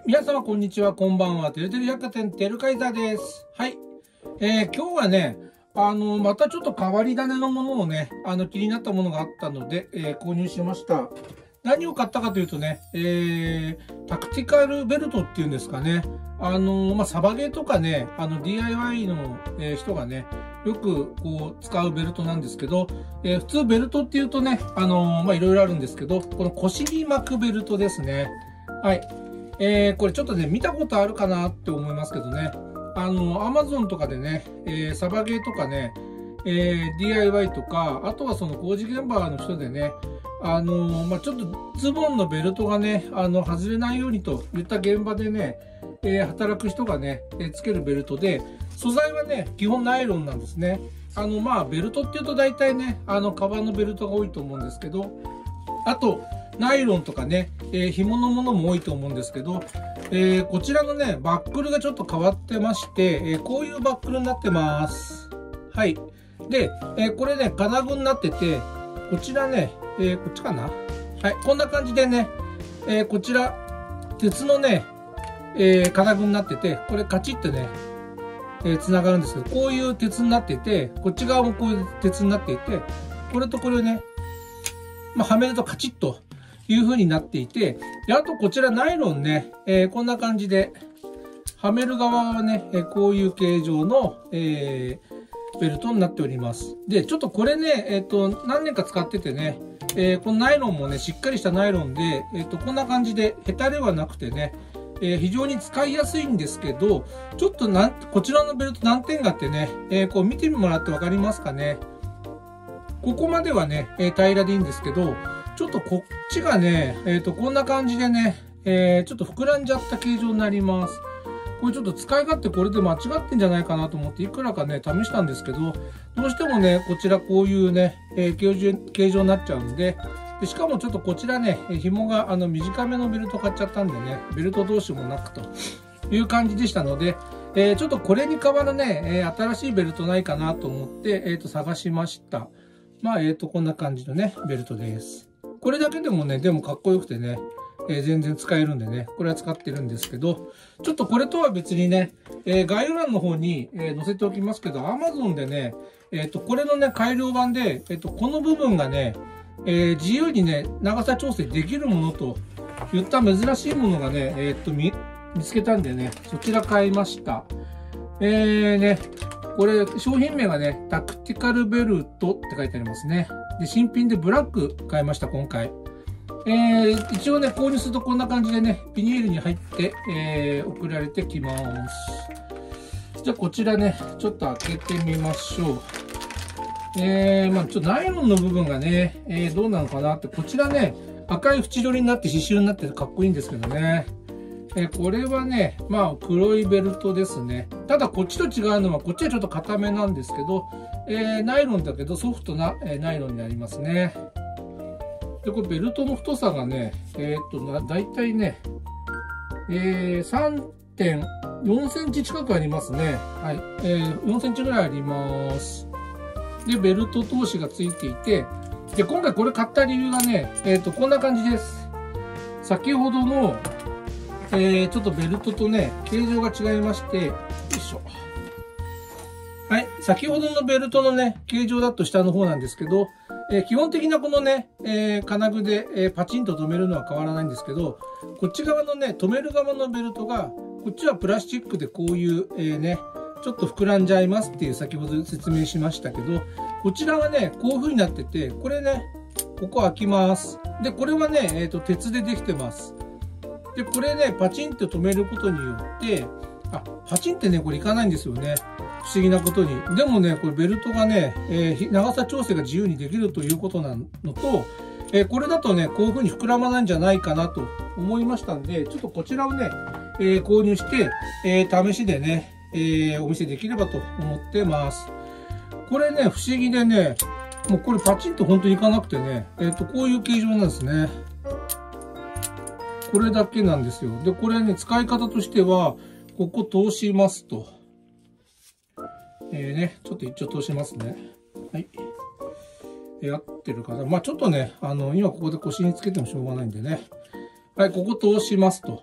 皆様こんにちは、こんばんは。てるてる百貨店てるカイザーです。はい。今日はね、またちょっと変わり種のものをね、気になったものがあったので、購入しました。何を買ったかというとね、タクティカルベルトっていうんですかね。サバゲーとかね、DIY の、人がね、よくこう使うベルトなんですけど、普通ベルトっていうとね、いろいろあるんですけど、この腰に巻くベルトですね。はい。これちょっとね、見たことあるかなって思いますけどね。Amazon とかでね、サバゲーとかね、DIY とか、あとはその工事現場の人でね、ちょっとズボンのベルトがね、外れないようにといった現場でね、働く人がね、つけるベルトで、素材はね、基本ナイロンなんですね。ベルトっていうと大体ね、カバンのベルトが多いと思うんですけど、あと、ナイロンとかね、紐のものも多いと思うんですけど、こちらのね、バックルがちょっと変わってまして、こういうバックルになってます。はい。で、これね、金具になってて、こちらね、こっちかな？はい、こんな感じでね、こちら、鉄のね、金具になってて、これカチッとね、繋がるんですけど、こういう鉄になってて、こっち側もこういう鉄になっていて、これとこれをね、はめるとカチッという風になっていて、で、あとこちらナイロンね、こんな感じで、はめる側はね、こういう形状の、ベルトになっております。で、ちょっとこれね、何年か使っててね、このナイロンもね、しっかりしたナイロンで、こんな感じで、ヘタレはなくてね、非常に使いやすいんですけど、ちょっとこちらのベルト難点があってね、こう見てもらってわかりますかね。ここまではね、平らでいいんですけど、ちょっとこっちがね、こんな感じでね、ちょっと膨らんじゃった形状になります。これちょっと使い勝手これで間違ってんじゃないかなと思っていくらかね、試したんですけど、どうしてもね、こちらこういうね、形状になっちゃうんで、しかもちょっとこちらね、紐が短めのベルト買っちゃったんでね、ベルト同士もなくという感じでしたので、ちょっとこれに代わるね、新しいベルトないかなと思って、探しました。こんな感じのね、ベルトです。これだけでもね、でもかっこよくてね、全然使えるんでね、これは使ってるんですけど、ちょっとこれとは別にね、概要欄の方に、載せておきますけど、Amazon でね、これのね、改良版で、この部分がね、自由にね、長さ調整できるものといった珍しいものがね、見つけたんでね、そちら買いました。これ、商品名がね、タクティカルベルトって書いてありますね。で、新品でブラック買いました、今回。一応ね、購入するとこんな感じでね、ビニールに入って、送られてきます。じゃあ、こちらね、ちょっと開けてみましょう。ちょっとナイロンの部分がね、どうなのかなって、こちらね、赤い縁取りになって刺繍になってかっこいいんですけどね。これはね、黒いベルトですね。ただこっちと違うのは、こっちはちょっと硬めなんですけど、ナイロンだけどソフトな、ナイロンになりますね。で、これベルトの太さがね、だいたいね、3.4 センチ近くありますね。はい。4センチぐらいあります。で、ベルト通しがついていて、で、今回これ買った理由がね、こんな感じです。先ほどの、ちょっとベルトとね、形状が違いまして、よいしょ。はい。先ほどのベルトのね、形状だと下の方なんですけど、基本的なこのね、金具で、パチンと留めるのは変わらないんですけど、こっち側のね、留める側のベルトが、こっちはプラスチックでこういう、ちょっと膨らんじゃいますっていう先ほど説明しましたけど、こちらはね、こういう風になってて、これね、ここ開きます。で、これはね、鉄でできてます。で、これね、パチンと止めることによって、パチンってね、これいかないんですよね。不思議なことに。でもね、これベルトがね、長さ調整が自由にできるということなのと、これだとね、こういう風に膨らまないんじゃないかなと思いましたんで、ちょっとこちらをね、購入して、試しでね、お見せできればと思ってます。これね、不思議でね、もうこれパチンと本当にいかなくてね、こういう形状なんですね。これだけなんですよ。で、これね、使い方としては、ここ通しますと。ちょっと一応通しますね。はい。合ってるかな。ちょっとね、今ここで腰につけてもしょうがないんでね。はい、ここ通しますと。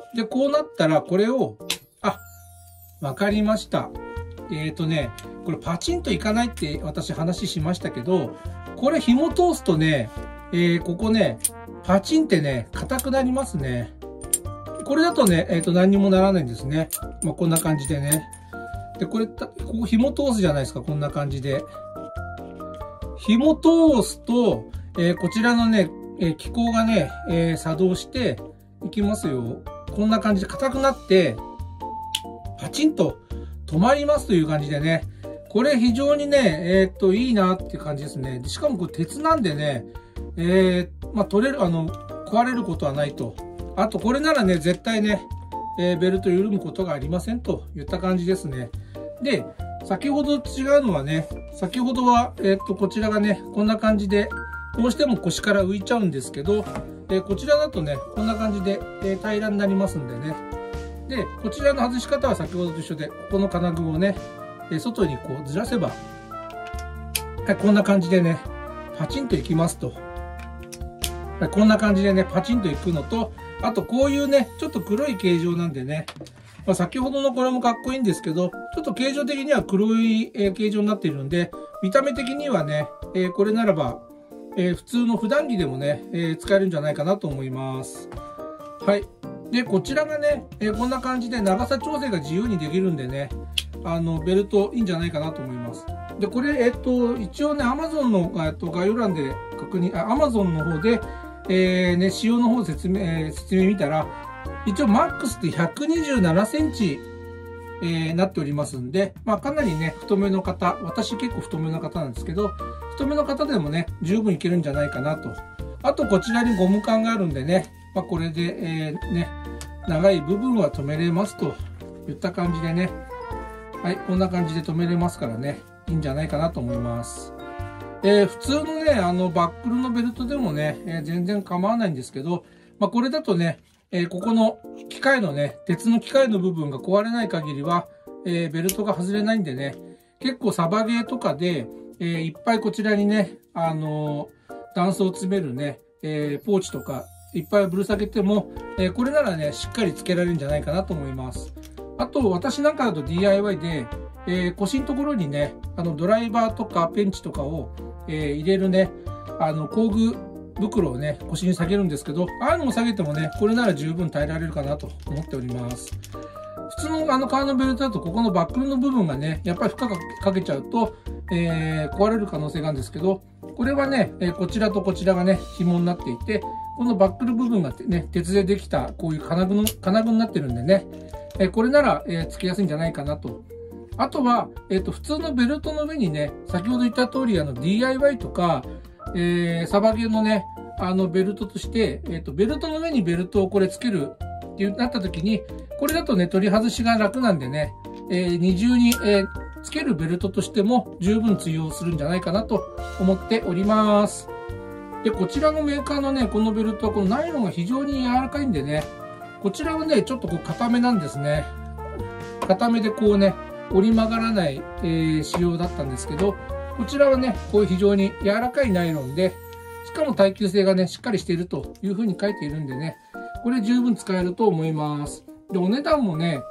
で、こうなったら、これを、わかりました。これパチンといかないって私話しましたけど、これ紐通すとね、ここね、パチンってね、硬くなりますね。これだとね、何にもならないんですね。まあ、こんな感じでね。で、ここ紐通すじゃないですか、こんな感じで。紐通すと、こちらのね、機構がね、作動していきますよ。こんな感じで硬くなって、パチンと止まりますという感じでね。これ非常にね、いいなっていう感じですね。しかもこれ鉄なんでね、まあ、壊れることはないと。あと、これならね、絶対ね、ベルト緩むことがありませんといった感じですね。で、先ほど違うのはね、先ほどは、こちらがね、こんな感じで、どうしても腰から浮いちゃうんですけど、こちらだとね、こんな感じで、平らになりますんでね。で、こちらの外し方は先ほどと一緒で、ここの金具をね、外にこうずらせば、はい、こんな感じでね、パチンといきますと。はい、こんな感じでね、パチンといくのと、あとこういうね、ちょっと黒い形状なんでね、まあ、先ほどのこれもかっこいいんですけど、ちょっと形状的には黒い形状になっているんで、見た目的にはね、これならば、普通の普段着でもね、使えるんじゃないかなと思います。はい。で、こちらがね、こんな感じで長さ調整が自由にできるんでね、ベルトいいんじゃないかなと思います。で、これ、一応ね、Amazon の、概要欄でAmazon の方で、ね、仕様の方説明見たら、一応マックスで127センチ、なっておりますんで、まあかなりね、太めの方、私結構太めの方なんですけど、太めの方でもね、十分いけるんじゃないかなと。あと、こちらにゴム管があるんでね、まあこれで、ね、長い部分は止めれますといった感じでね、はい、こんな感じで止めれますからね、いいんじゃないかなと思います。普通のね、バックルのベルトでもね、全然構わないんですけど、まあこれだとね、ここの機械のね、鉄の機械の部分が壊れない限りは、ベルトが外れないんでね、結構サバゲーとかで、いっぱいこちらにね、弾倉を詰めるね、ポーチとかいっぱいぶら下げても、これならね、しっかり付けられるんじゃないかなと思います。あと、私なんかだと DIY で、腰のところにね、ドライバーとかペンチとかを、入れるね、工具袋をね、腰に下げるんですけど、ああいうのも下げてもね、これなら十分耐えられるかなと思っております。普通の革のベルトだと、ここのバックルの部分がね、やっぱり負荷かけちゃうと、壊れる可能性があるんですけど、これはね、こちらとこちらがね、紐になっていて、このバックル部分がね、鉄でできた、こういう金具になってるんでね、これなら、付けやすいんじゃないかなと。あとは、普通のベルトの上にね、先ほど言った通り、DIY とか、サバゲーのね、ベルトとして、ベルトの上にベルトをこれ付けるってなった時に、これだとね、取り外しが楽なんでね、二重に、付けるベルトとしても十分通用するんじゃないかなと思っております。で、こちらのメーカーのね、このベルトはこのナイロンが非常に柔らかいんでね、こちらはね、ちょっとこう硬めなんですね。硬めでこうね、折り曲がらない、仕様だったんですけど、こちらはね、こういう非常に柔らかいナイロンで、しかも耐久性がね、しっかりしているというふうに書いているんでね、これ十分使えると思います。で、お値段もね、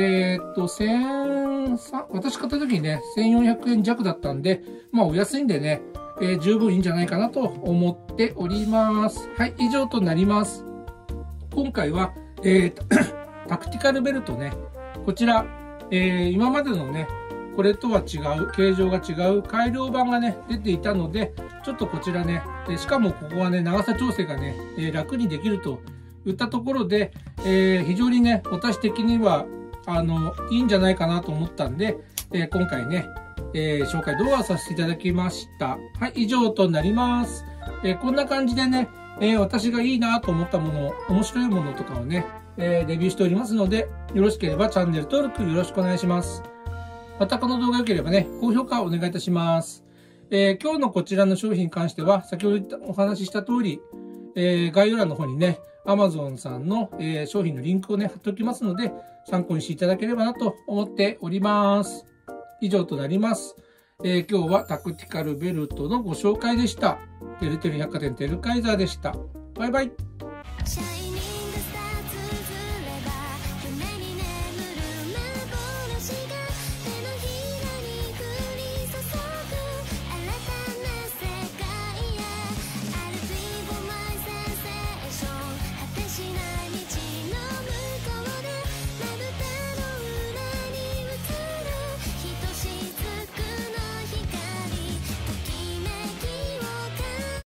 私買った時にね、1400円弱だったんで、まあお安いんでね、十分いいんじゃないかなと思っております。はい、以上となります。今回は、タクティカルベルトね、こちら、今までのね、これとは違う、形状が違う改良版がね、出ていたので、ちょっとこちらね、しかもここはね、長さ調整がね、楽にできるといったところで、非常にね、私的には、いいんじゃないかなと思ったんで、今回ね、紹介動画をさせていただきました。はい、以上となります。こんな感じでね、私がいいなと思ったもの、面白いものとかをね、レビューしておりますので、よろしければチャンネル登録よろしくお願いします。またこの動画が良ければね、高評価をお願いいたします。今日のこちらの商品に関しては、先ほどお話しした通り、概要欄の方にね、Amazon さんの、商品のリンクをね、貼っておきますので、参考にしていただければなと思っております。以上となります。今日はタクティカルベルトのご紹介でした。てるてる百貨店てるカイザーでした。バイバイ。